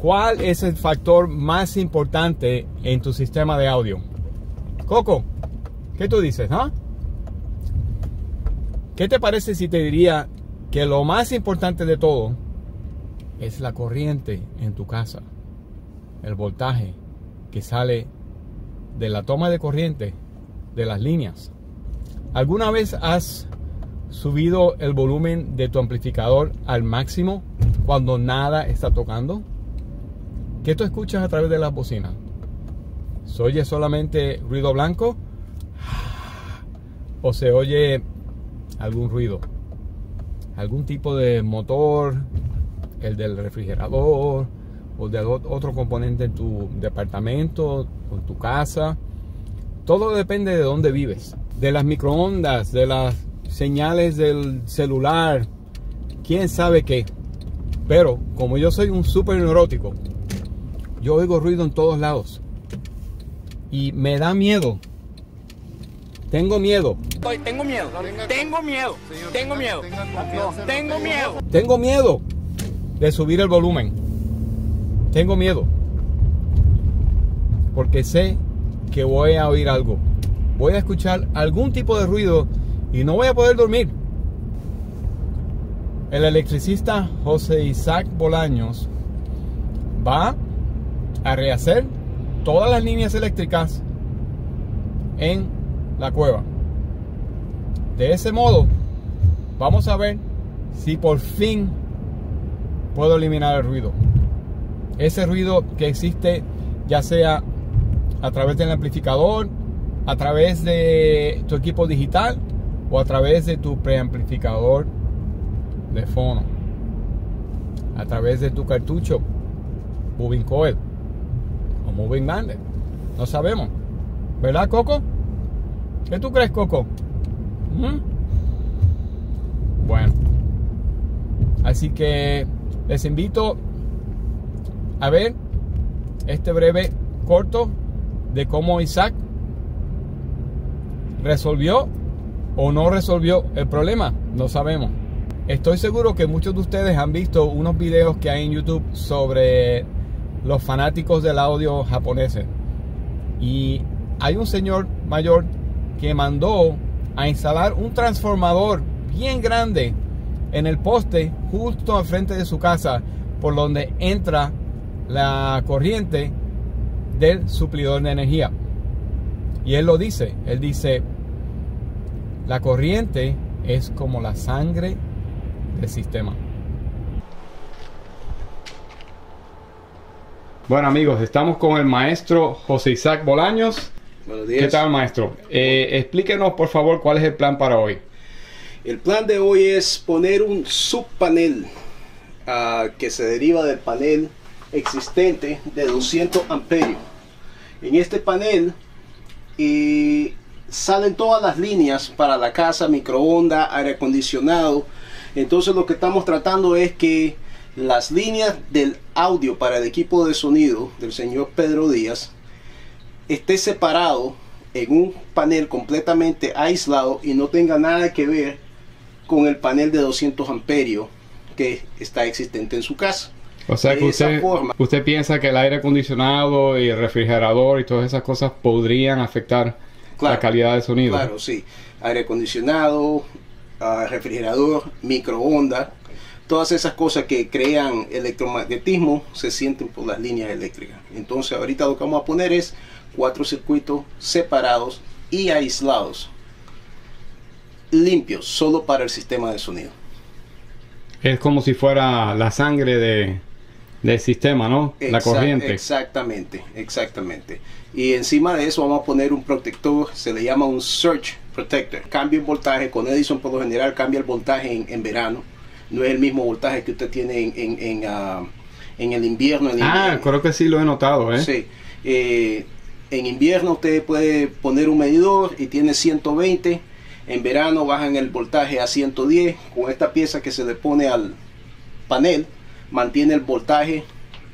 ¿cuál es el factor más importante en tu sistema de audio? Coco, ¿qué tú dices, no? ¿Qué te parece si te diría que lo más importante de todo es la corriente en tu casa? El voltaje que sale de la toma de corriente de las líneas. ¿Alguna vez has subido el volumen de tu amplificador al máximo cuando nada está tocando? ¿Qué tú escuchas a través de las bocinas? ¿Se oye solamente ruido blanco? ¿O se oye algún ruido? ¿Algún tipo de motor? ¿El del refrigerador? ¿O de otro componente en tu departamento o en tu casa? Todo depende de dónde vives. De las microondas, de las señales del celular, quién sabe qué. Pero como yo soy un súper neurótico, yo oigo ruido en todos lados y me da miedo. Tengo miedo. Tengo miedo. Tengo miedo. Tengo miedo. Tengo miedo. Tengo miedo de subir el volumen. Tengo miedo porque sé que voy a oír algo. Voy a escuchar algún tipo de ruido y no voy a poder dormir. El electricista José Isaac Bolaños va a rehacer todas las líneas eléctricas en la cueva. De ese modo, vamos a ver si por fin puedo eliminar el ruido. Ese ruido que existe, ya sea a través del amplificador, a través de tu equipo digital o a través de tu preamplificador de fono, a través de tu cartucho moving coil o moving magnet. No sabemos, ¿verdad, Coco? ¿Qué tú crees, Coco? Bueno, así que les invito a ver este breve corto de cómo Isaac resolvió o no resolvió el problema. No sabemos. Estoy seguro que muchos de ustedes han visto unos videos que hay en YouTube sobre los fanáticos del audio japoneses. Y hay un señor mayor que mandó a instalar un transformador bien grande en el poste justo al frente de su casa, por donde entra la corriente del suplidor de energía. Y él lo dice, él dice: la corriente es como la sangre del sistema. Bueno, amigos, estamos con el maestro José Isaac Bolaños. Buenos días. ¿Qué tal, maestro? Explíquenos, por favor, cuál es el plan para hoy. El plan de hoy es poner un subpanel que se deriva del panel existente de 200 amperios. En este panel salen todas las líneas para la casa, microondas, aire acondicionado. Entonces lo que estamos tratando es que las líneas del audio para el equipo de sonido del señor Pedro Díaz esté separado en un panel completamente aislado y no tenga nada que ver con el panel de 200 amperios que está existente en su casa. O sea que usted piensa que el aire acondicionado y el refrigerador y todas esas cosas podrían afectar la calidad del sonido. Claro, sí. Aire acondicionado, refrigerador, microondas, todas esas cosas que crean electromagnetismo se sienten por las líneas eléctricas. Entonces ahorita lo que vamos a poner es 4 circuitos separados y aislados, limpios, solo para el sistema de sonido. Es como si fuera la sangre del sistema, ¿no? La corriente. Exactamente, exactamente. Y encima de eso vamos a poner un protector, se le llama un surge protector. Cambia el voltaje, con Edison por lo general cambia el voltaje en verano. No es el mismo voltaje que usted tiene en el invierno. Creo que sí lo he notado, ¿eh? Sí. En invierno usted puede poner un medidor y tiene 120. En verano bajan el voltaje a 110. Con esta pieza que se le pone al panel, mantiene el voltaje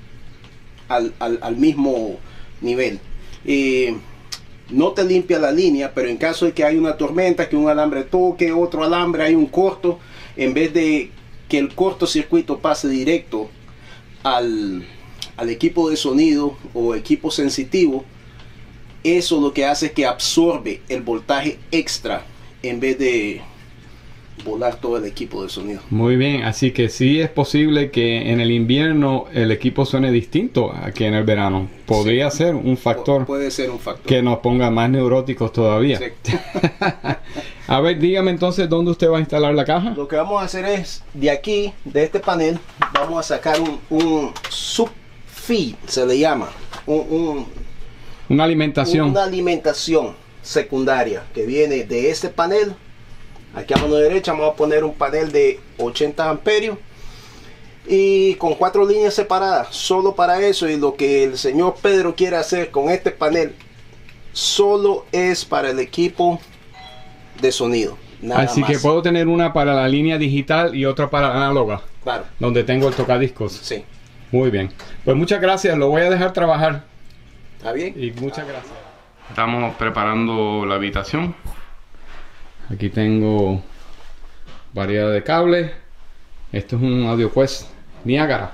al mismo nivel. No te limpia la línea, pero en caso de que hay una tormenta, que un alambre toque otro alambre, hay un corto, en vez de que el cortocircuito pase directo al al equipo de sonido o equipo sensitivo, eso lo que hace es que absorbe el voltaje extra en vez de volar todo el equipo de sonido. Muy bien, así que sí es posible que en el invierno el equipo suene distinto a que en el verano. Podría ser un factor. Puede ser un factor. Que nos ponga más neuróticos todavía. Sí. A ver, dígame entonces dónde usted va a instalar la caja. Lo que vamos a hacer es, de aquí, de este panel, vamos a sacar un subfeed, se le llama. Una alimentación. Una alimentación secundaria que viene de este panel. Aquí a mano derecha vamos a poner un panel de 80 amperios y con 4 líneas separadas, solo para eso. Y lo que el señor Pedro quiere hacer con este panel solo es para el equipo de sonido. Nada Así más. que puedo tener una para la línea digital y otra para la análoga. Claro. Donde tengo el tocadiscos. Sí. Muy bien. Pues muchas gracias, lo voy a dejar trabajar. ¿Está bien? Y muchas gracias. Estamos preparando la habitación. Aquí tengo variedad de cables. Esto es un AudioQuest Niagara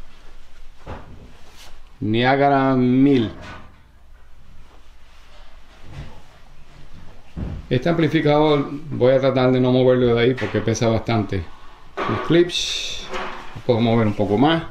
1000. Este amplificador voy a tratar de no moverlo de ahí porque pesa bastante. Los clips puedo mover un poco más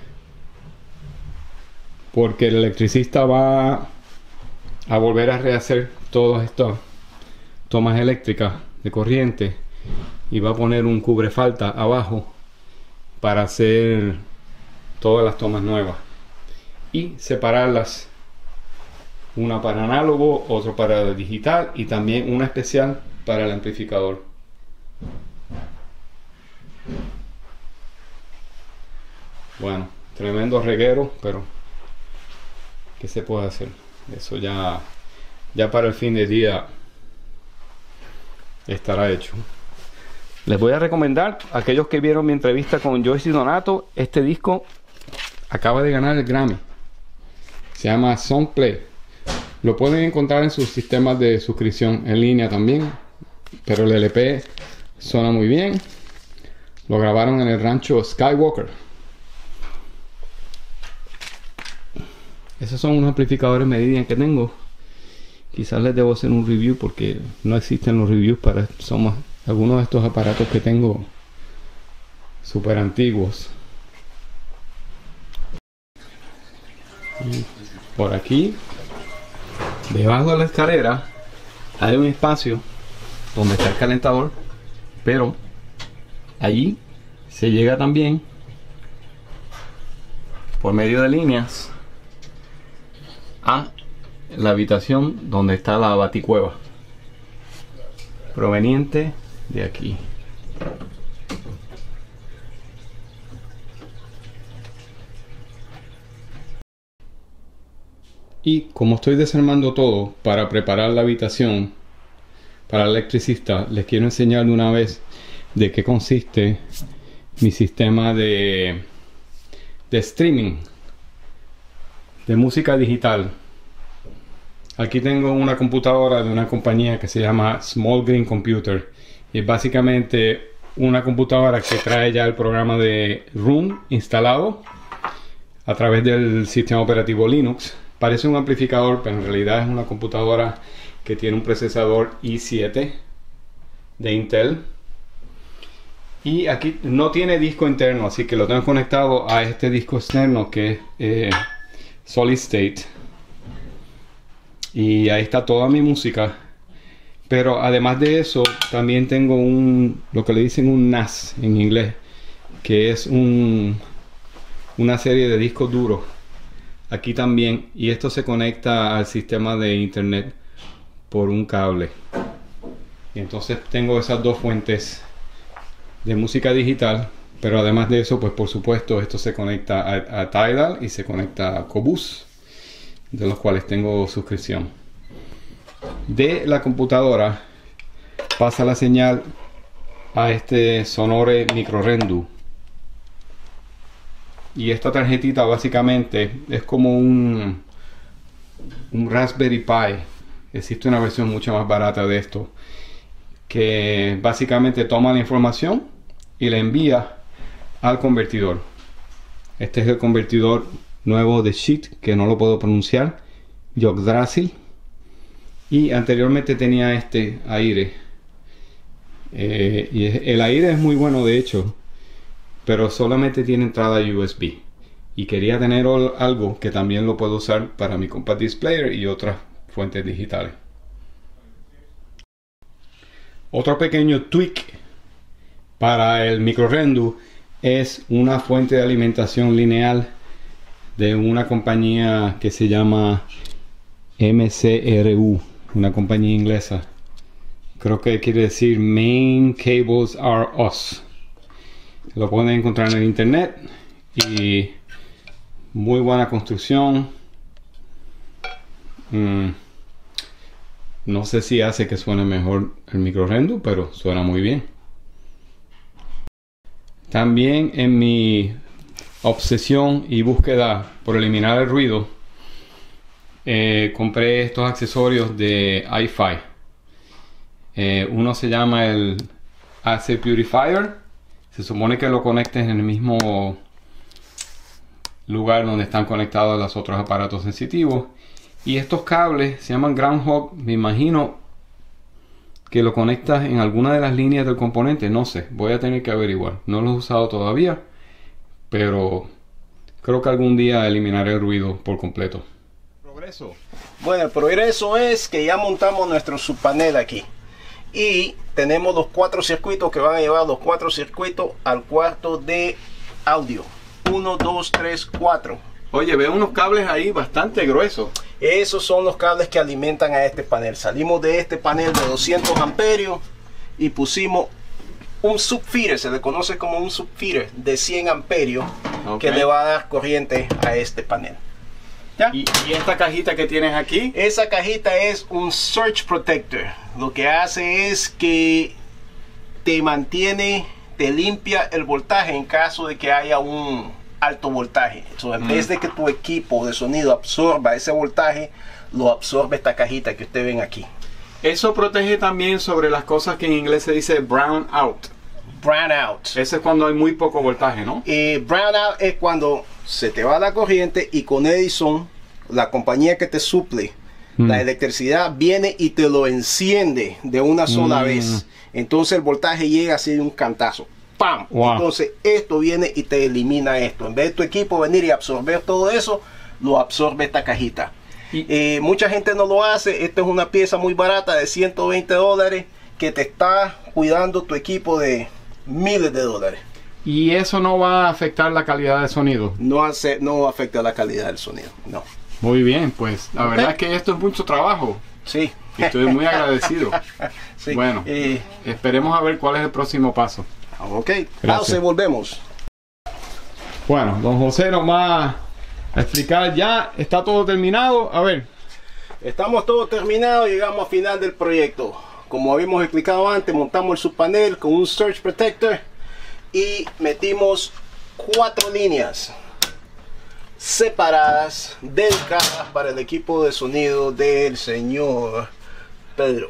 porque el electricista va a volver a rehacer todas estas tomas eléctricas de corriente y va a poner un cubrefalta abajo para hacer todas las tomas nuevas y separarlas, una para análogo, otro para digital y también una especial para el amplificador. Bueno, tremendo reguero, pero ¿qué se puede hacer? Eso ya para el fin de día estará hecho. Les voy a recomendar a aquellos que vieron mi entrevista con Joyce y Donato, este disco acaba de ganar el Grammy. Se llama Songplay. Lo pueden encontrar en sus sistemas de suscripción en línea también, pero el LP suena muy bien. Lo grabaron en el rancho Skywalker. Esos son unos amplificadores Meridian que tengo. Quizás les debo hacer un review porque no existen los reviews para algunos de estos aparatos que tengo súper antiguos. Y por aquí, debajo de la escalera, hay un espacio donde está el calentador, pero allí se llega también por medio de líneas a la habitación donde está la baticueva, proveniente de aquí. Y como estoy desarmando todo para preparar la habitación para el electricista, les quiero enseñar de una vez de qué consiste mi sistema de streaming de música digital. Aquí tengo una computadora de una compañía que se llama Small Green Computer. Y es básicamente una computadora que trae ya el programa de Room instalado a través del sistema operativo Linux. Parece un amplificador, pero en realidad es una computadora que tiene un procesador i7 de Intel. Y aquí no tiene disco interno, así que lo tengo conectado a este disco externo que es Solid State. Y ahí está toda mi música. Pero además de eso, también tengo lo que le dicen un NAS en inglés, que es una serie de discos duros. Aquí también. Y esto se conecta al sistema de internet por un cable. Y entonces tengo esas dos fuentes de música digital. Pero además de eso, pues por supuesto, esto se conecta a Tidal y se conecta a Qobuz, de los cuales tengo suscripción. De la computadora pasa la señal a este Sonore MicroRendu. Y esta tarjetita básicamente es como un Raspberry Pi. Existe una versión mucho más barata de esto, que básicamente toma la información y la envía al convertidor. Este es el convertidor nuevo de Sheet, que no lo puedo pronunciar, Yggdrasil. Y anteriormente tenía este aire. Y el aire es muy bueno de hecho, pero solamente tiene entrada USB. Y quería tener algo que también lo puedo usar para mi Compact Disc Player y otras fuentes digitales. Otro pequeño tweak para el microRendu es una fuente de alimentación lineal de una compañía que se llama MCRU, una compañía inglesa. Creo que quiere decir Main Cables Are Us. Lo pueden encontrar en el internet y muy buena construcción. No sé si hace que suene mejor el microRendu, pero suena muy bien. También en mi obsesión y búsqueda por eliminar el ruido, compré estos accesorios de iFi. Uno se llama el Asset Purifier. Se supone que lo conectes en el mismo lugar donde están conectados los otros aparatos sensitivos. Y estos cables se llaman Groundhog. Me imagino que lo conectas en alguna de las líneas del componente. No sé, voy a tener que averiguar. No lo he usado todavía, pero creo que algún día eliminaré el ruido por completo. Progreso. Bueno, el progreso es que ya montamos nuestro subpanel aquí. Y tenemos los 4 circuitos que van a llevar los 4 circuitos al cuarto de audio. 1, 2, 3, 4. Oye, veo unos cables ahí bastante gruesos. Esos son los cables que alimentan a este panel. Salimos de este panel de 200 amperios y pusimos un subfeeder, se le conoce como un subfeeder de 100 amperios, que le va a dar corriente a este panel. ¿Ya? ¿Y esta cajita que tienes aquí? Esa cajita es un surge protector. Lo que hace es que te mantiene, te limpia el voltaje en caso de que haya un alto voltaje. En vez de que tu equipo de sonido absorba ese voltaje, lo absorbe esta cajita que ustedes ven aquí. Eso protege también sobre las cosas que en inglés se dice brown out. Brown out. Ese es cuando hay muy poco voltaje, ¿no? Brown out es cuando se te va la corriente y con Edison, la compañía que te suple la electricidad, viene y te lo enciende de una sola vez. Entonces el voltaje llega así de un cantazo. ¡Pam! Wow. Entonces esto viene y te elimina esto. En vez de tu equipo venir y absorber todo eso, lo absorbe esta cajita. Mucha gente no lo hace. Esta es una pieza muy barata de $120 que te está cuidando tu equipo de miles de dólares. ¿Y eso no va a afectar la calidad del sonido? No afecta la calidad del sonido, no. Muy bien, pues la verdad es que esto es mucho trabajo. Sí. Estoy muy agradecido. Sí. Bueno, esperemos a ver cuál es el próximo paso. Ok, entonces volvemos. Bueno, don José nos va a explicar ya. Está todo terminado. A ver. Estamos todo terminado, llegamos al final del proyecto. Como habíamos explicado antes, montamos el subpanel con un surge protector y metimos 4 líneas separadas, dedicadas para el equipo de sonido del señor Pedro.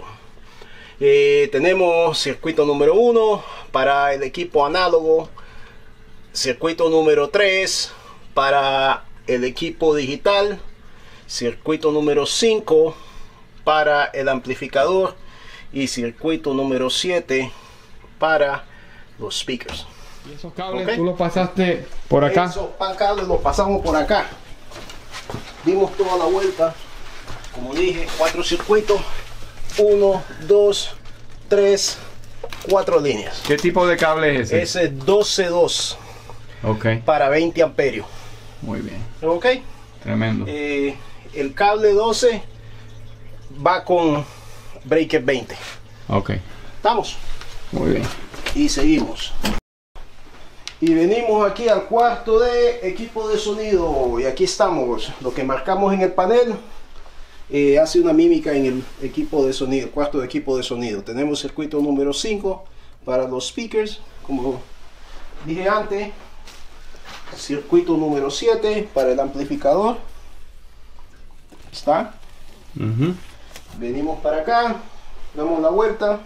Tenemos circuito número 1 para el equipo análogo, circuito número 3 para el equipo digital, circuito número 5 para el amplificador y circuito número 7 para los speakers. ¿Y esos cables tú los pasaste por acá? Esos cables los pasamos por acá. Dimos toda la vuelta. Como dije, 4 circuitos. 1, 2, 3, 4 líneas. ¿Qué tipo de cable es ese? Ese es 12-2. Ok. Para 20 amperios. Muy bien. Ok. Tremendo. El cable 12 va con breaker 20. Ok. ¿Estamos? Muy bien. Y seguimos. Y venimos aquí al cuarto de equipo de sonido. Y aquí estamos. Lo que marcamos en el panel hace una mímica en el equipo de sonido, cuarto de equipo de sonido. Tenemos circuito número 5 para los speakers, como dije antes. Circuito número 7 para el amplificador. ¿Está? Venimos para acá, damos la vuelta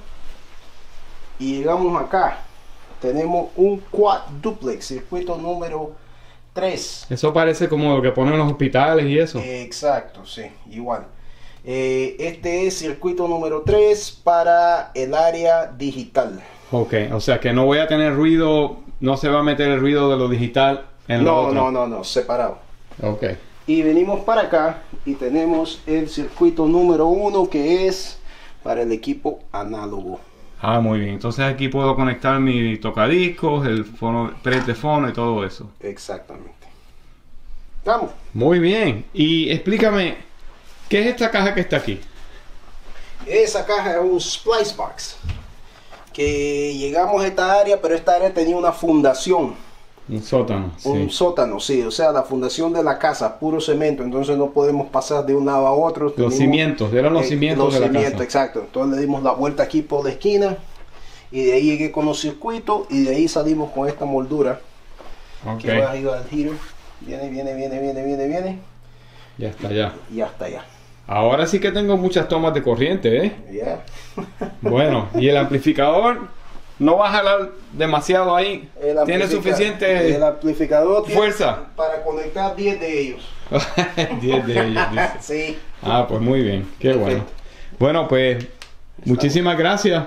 y llegamos acá. Tenemos un quad duplex, circuito número 3. Eso parece como lo que ponen en los hospitales y eso. Exacto, sí, igual. Este es circuito número 3 para el área digital. Ok, o sea que no voy a tener ruido, no se va a meter el ruido de lo digital en lo otro. No, separado. Ok. Y venimos para acá y tenemos el circuito número 1 que es para el equipo análogo. Ah, muy bien. Entonces aquí puedo conectar mi tocadiscos, el teléfono y todo eso. Exactamente. Vamos. Muy bien. Y explícame, ¿qué es esta caja que está aquí? Esa caja es un splice box. Que llegamos a esta área, pero esta área tenía una fundación. Un sótano. Un sótano, sí. O sea, la fundación de la casa, puro cemento. Entonces no podemos pasar de un lado a otro. Los cimientos, eran los cimientos de la casa. Exacto. Entonces le dimos la vuelta aquí por la esquina. Y de ahí llegué con los circuitos. Y de ahí salimos con esta moldura. Ok. Que va arriba del heater. Viene. Ya está, ya. Y hasta allá. Ahora sí que tengo muchas tomas de corriente, ¿eh? Yeah. Bueno, y el amplificador no va a jalar demasiado ahí. Tiene suficiente el amplificador fuerza para conectar 10 de ellos. 10 de ellos, dice. Sí. Ah, pues muy bien, qué bueno. Bueno, pues muchísimas gracias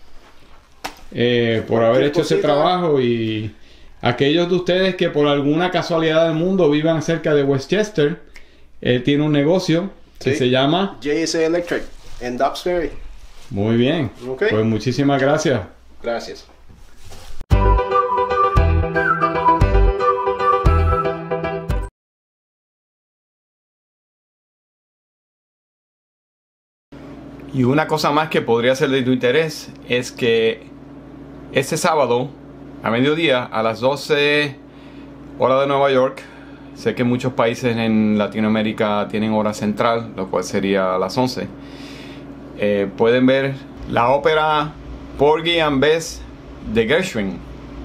por haber hecho ese trabajo, y aquellos de ustedes que por alguna casualidad del mundo vivan cerca de Westchester, él tiene un negocio que se llama JSA Electric en Dobbs Ferry. Muy bien. Okay. Pues muchísimas gracias. Gracias. Y una cosa más que podría ser de tu interés es que este sábado a mediodía a las 12 hora de Nueva York, sé que muchos países en Latinoamérica tienen hora central, lo cual sería a las 11, pueden ver la ópera Porgy and Bess de Gershwin,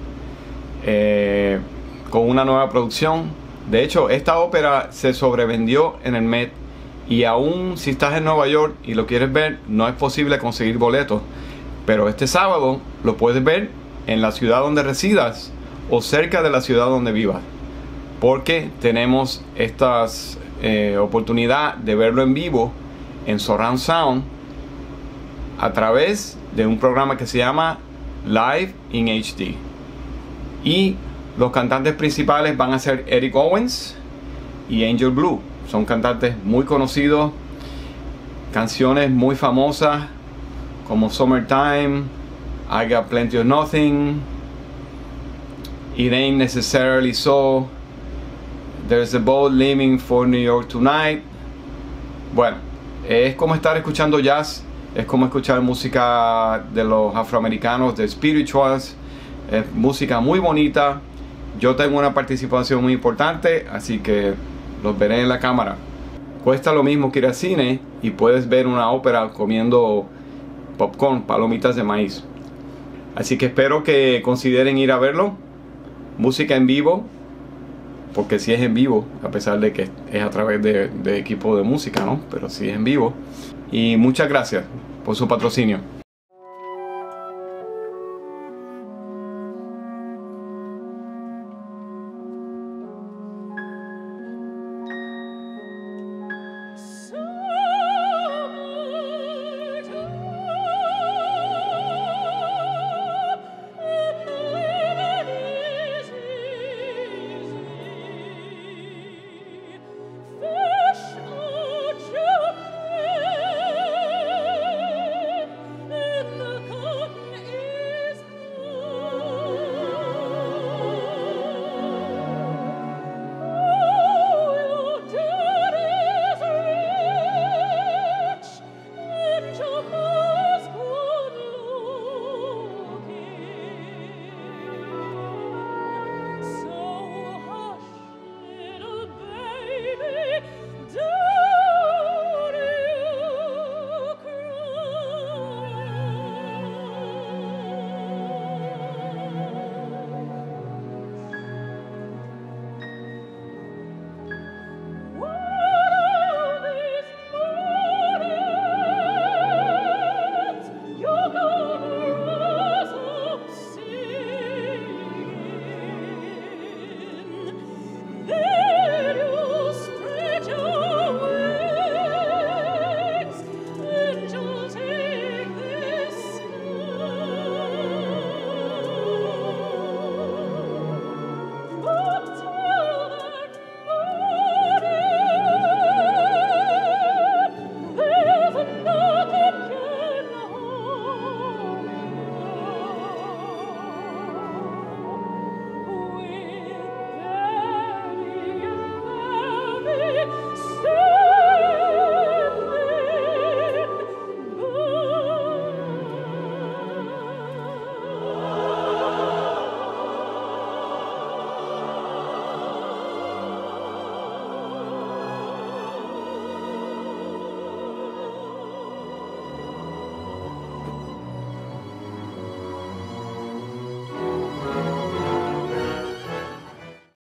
con una nueva producción. De hecho, esta ópera se sobrevendió en el Met, y aún si estás en Nueva York y lo quieres ver, no es posible conseguir boletos, pero este sábado lo puedes ver en la ciudad donde residas o cerca de la ciudad donde vivas, porque tenemos esta oportunidad de verlo en vivo en Surround Sound a través de un programa que se llama Live in HD, y los cantantes principales van a ser Eric Owens y Angel Blue. Son cantantes muy conocidos, canciones muy famosas como Summertime, I Got Plenty of Nothing, It Ain't Necessarily So, There's a Boat Leaving for New York Tonight. Bueno, es como estar escuchando jazz, es como escuchar música de los afroamericanos, de spirituals, es música muy bonita. Yo tengo una participación muy importante, así que los veré en la cámara. Cuesta lo mismo que ir al cine, y puedes ver una ópera comiendo popcorn, palomitas de maíz. Así que espero que consideren ir a verlo. Música en vivo, porque si es en vivo, a pesar de que es a través de equipo de música, ¿no? Pero si es en vivo. Y muchas gracias por su patrocinio.